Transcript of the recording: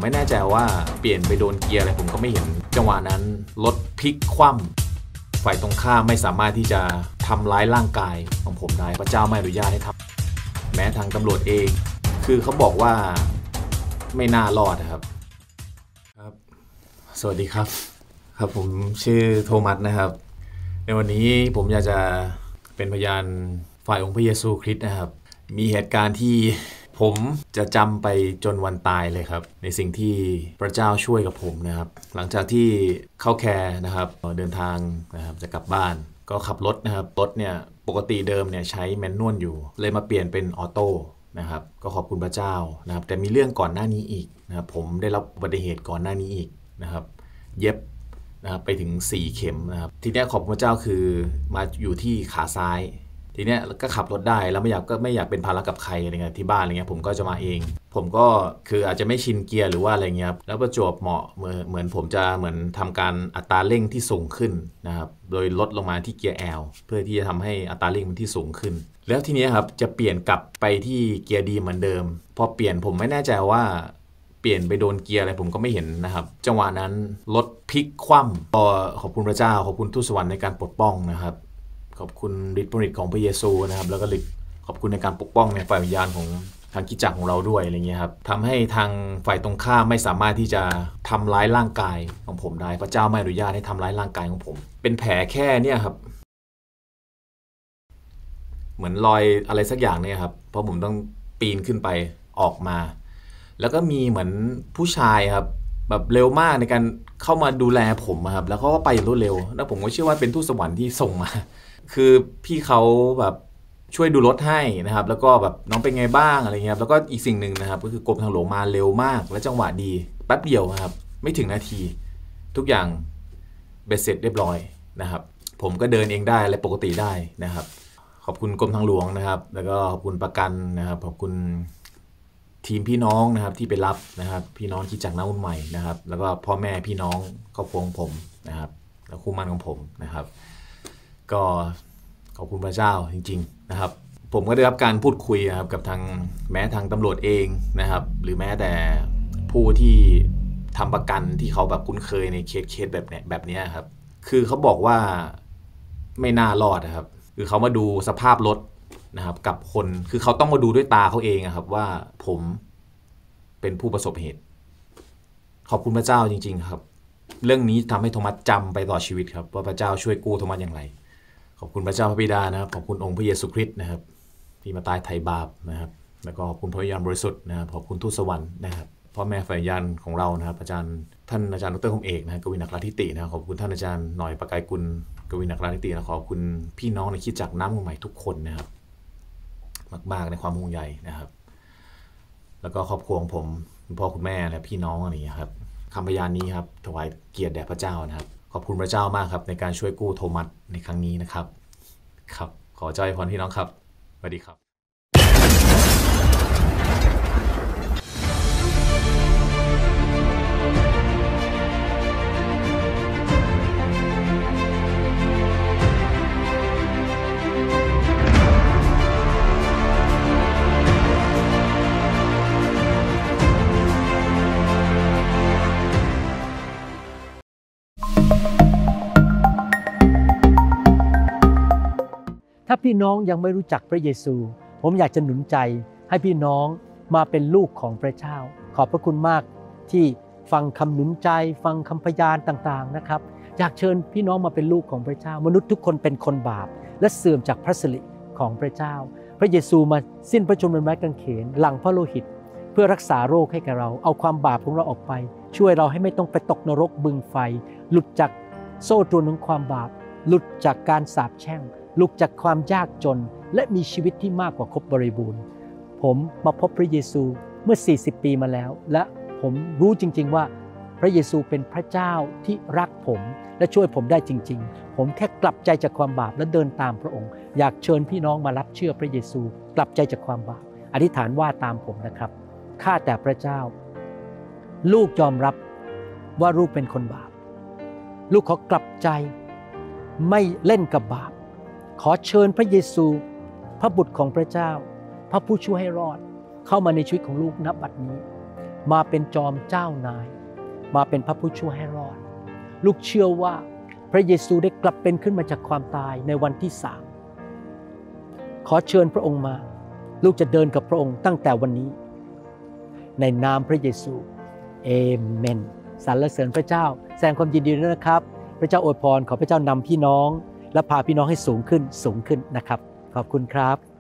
ไม่แน่ใจว่าเปลี่ยนไปโดนเกียร์อะไรผมก็ไม่เห็นจังหวะนั้นรถพลิกคว่ำฝ่ายตรงข้ามไม่สามารถที่จะทำร้ายร่างกายของผมได้พระเจ้าไม่อนุญาตให้ทำแม้ทางตำรวจเองคือเขาบอกว่าไม่น่ารอดครับสวัสดีครับผมชื่อโทมัสนะครับในวันนี้ผมอยากจะเป็นพยานฝ่ายองค์พระเยซูคริสต์นะครับมีเหตุการณ์ที่ผมจะจำไปจนวันตายเลยครับในสิ่งที่พระเจ้าช่วยกับผมนะครับหลังจากที่เข้าแคร์นะครับเดินทางนะครับจะกลับบ้านก็ขับรถนะครับรถเนี่ยปกติเดิมเนี่ยใช้แมนนวลอยู่เลยมาเปลี่ยนเป็นออโต้นะครับก็ขอบคุณพระเจ้านะครับแต่มีเรื่องก่อนหน้านี้อีกนะครับผมได้รับอุบัติเหตุก่อนหน้านี้อีกนะครับเย็บนะครับไปถึง4เข็มนะครับทีนี้ขอบคุณพระเจ้าคือมาอยู่ที่ขาซ้ายทีเนี้ยก็ขับรถได้แล้วไม่อยากเป็นภาระกับใครอะไรเงี้ยที่บ้านอะไรเงี้ยผมก็จะมาเองผมก็คืออาจจะไม่ชินเกียร์หรือว่าอะไรเงี้ยแล้วประจวบเหมาะเหมือนผมจะเหมือนทำการอัตราเร่งที่สูงขึ้นนะครับโดยลดลงมาที่เกียร์ L เพื่อที่จะทำให้อัตราเร่งมันที่สูงขึ้นแล้วทีนี้ครับจะเปลี่ยนกลับไปที่เกียร์ดีเหมือนเดิมพอเปลี่ยนผมไม่แน่ใจว่าเปลี่ยนไปโดนเกียร์อะไรผมก็ไม่เห็นนะครับจังหวะนั้นรถพลิกคว่ำก็ขอบคุณพระเจ้าขอบคุณทูตสวรรค์ในการปกป้องนะครับขอบคุณฤทธิ์ผลิตของพระเยซูนะครับแล้วก็ขอบคุณในการปกป้องในฝ่ายวิญญาณของทางคริสตจักรของเราด้วยอะไรเงี้ยครับทำให้ทางฝ่ายตรงข้ามไม่สามารถที่จะทำร้ายร่างกายของผมได้พระเจ้าไม่อนุญาตให้ทำร้ายร่างกายของผมเป็นแผลแค่เนี่ยครับเหมือนรอยอะไรสักอย่างเนี่ยครับเพราะผมต้องปีนขึ้นไปออกมาแล้วก็มีเหมือนผู้ชายครับแบบเร็วมากในการเข้ามาดูแลผมครับแล้วเขาก็ไปอย่างรวดเร็วแล้วผมก็เชื่อว่าเป็นทูตสวรรค์ที่ส่งมาคือพี่เขาแบบช่วยดูรถให้นะครับแล้วก็แบบน้องเป็นไงบ้างอะไรเงี้ยแล้วก็อีกสิ่งหนึ่งนะครับก็คือกรมทางหลวงมาเร็วมากและจังหวะดีแป๊บเดียวครับไม่ถึงนาทีทุกอย่างเบ็ดเสร็จเรียบร้อยนะครับผมก็เดินเองได้อะไรปกติได้นะครับขอบคุณกรมทางหลวงนะครับแล้วก็ขอบคุณประกันนะครับขอบคุณทีมพี่น้องนะครับที่ไปรับนะครับพี่น้องที่จากน้าอุ่นใหม่นะครับแล้วก็พ่อแม่พี่น้องครอบครัวของผมนะครับแล้วคู่มั่นของผมนะครับก็ขอบคุณพระเจ้าจริงๆนะครับผมก็ได้รับการพูดคุยนะครับกับทางตำรวจเองนะครับหรือแม้แต่ผู้ที่ทำประกันที่เขาแบบคุ้นเคยในเคสแบบนี้ครับคือเขาบอกว่าไม่น่ารอดนะครับคือเขามาดูสภาพรถนะครับกับคนคือเขาต้องมาดูด้วยตาเขาเองครับว่าผมเป็นผู้ประสบเหตุขอบคุณพระเจ้าจริงๆครับเรื่องนี้ทำให้โทมัสจำไปต่อชีวิตครับว่าพระเจ้าช่วยกู้โทมัสอย่างไรขอบคุณพระเจ้าพระบิดานะครับขอบคุณองค์พระเยซูคริสต์นะครับที่มาตายไถ่บาปนะครับแล้วก็ขอบคุณพระวิญญาณบริสุทธิ์นะครับขอบคุณทูตสวรรค์นะครับพ่อแม่ฝ่ายวิญญาณของเรานะครับท่านอาจารย์ดร.คมเอกนะครับกวินอัครทิตินะครับขอบคุณท่านอาจารย์หน่อยประกายกุลกวินอัครทิตินะขอบคุณพี่น้องในคริสตจักรน้ำใหม่ทุกคนนะครับมากๆในความห่วงใยนะครับแล้วก็ครอบครัวของผมคุณพ่อคุณแม่และพี่น้องอะไรอย่างนี้ครับคำพยานนี้ครับถวายเกียรติแด่พระเจ้านะครับขอบคุณพระเจ้ามากครับในการช่วยกู้โทมัสในครั้งนี้นะครับขอเจ้าให้พรพี่น้องครับสวัสดีครับถ้าพี่น้องยังไม่รู้จักพระเยซูผมอยากจะหนุนใจให้พี่น้องมาเป็นลูกของพระเจ้าขอบพระคุณมากที่ฟังคำหนุนใจฟังคำพยานต่างๆนะครับอยากเชิญพี่น้องมาเป็นลูกของพระเจ้ามนุษย์ทุกคนเป็นคนบาปและเสื่อมจากพระสิริของพระเจ้าพระเยซูมาสิ้นพระชนม์บนไม้กางเขนหลั่งพระโลหิตเพื่อรักษาโรคให้แก่เราเอาความบาปของเราออกไปช่วยเราให้ไม่ต้องไปตกนรกบึงไฟหลุดจากโซ่ตรวนของความบาปหลุดจากการสาปแช่งหลุดจากความยากจนและมีชีวิตที่มากกว่าครบบริบูรณ์ผมมาพบพระเยซูเมื่อ40ปีมาแล้วและผมรู้จริงๆว่าพระเยซูเป็นพระเจ้าที่รักผมและช่วยผมได้จริงๆผมแค่กลับใจจากความบาปและเดินตามพระองค์อยากเชิญพี่น้องมารับเชื่อพระเยซูกลับใจจากความบาปอธิษฐานว่าตามผมนะครับข้าแต่พระเจ้าลูกยอมรับว่าลูกเป็นคนบาปลูกขอกลับใจไม่เล่นกับบาปขอเชิญพระเยซูพระบุตรของพระเจ้าพระผู้ช่วยให้รอดเข้ามาในชีวิตของลูกณบัดนี้มาเป็นจอมเจ้านายมาเป็นพระผู้ช่วยให้รอดลูกเชื่อว่าพระเยซูได้กลับเป็นขึ้นมาจากความตายในวันที่3ขอเชิญพระองค์มาลูกจะเดินกับพระองค์ตั้งแต่วันนี้ในนามพระเยซูเอเมนสรรเสริญพระเจ้าแสดงความยินดีด้วยนะครับพระเจ้าอวยพรขอพระเจ้านำพี่น้องและพาพี่น้องให้สูงขึ้นนะครับขอบคุณครับ